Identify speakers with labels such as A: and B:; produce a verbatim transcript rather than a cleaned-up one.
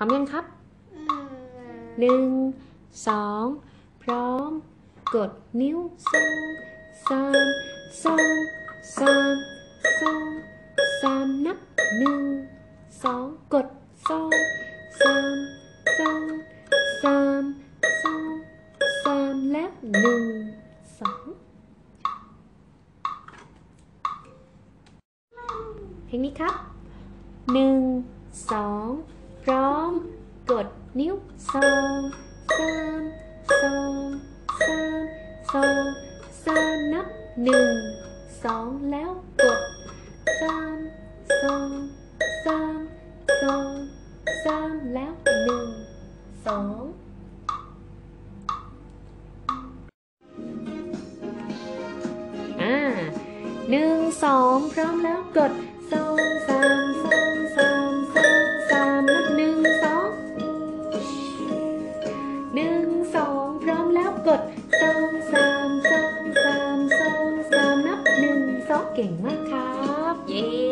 A: ร้อมยังครับหนึ่งสองพร้อมกดนิ้วสองสามสองสามสองสามนับหนึ่งสองกดสองสามสองสามสองสามและหนึ่งสองเพลงนี้ครับหนึ่งสองพร้อมกดนิ้วสองสามสองสามสองสามนับหนึ่งสองแล้วกดสามสองสามสองสามแล้วหนึ่งสองอ่าหนึ่งสองพร้อมแล้วกดสองสามสองสามสองสามนับหนึ่งสองหนึ่งสองพร้อมแล้วกดสองสามสองสามสองสามนับหนึ่งสองเก่งมากครับเย้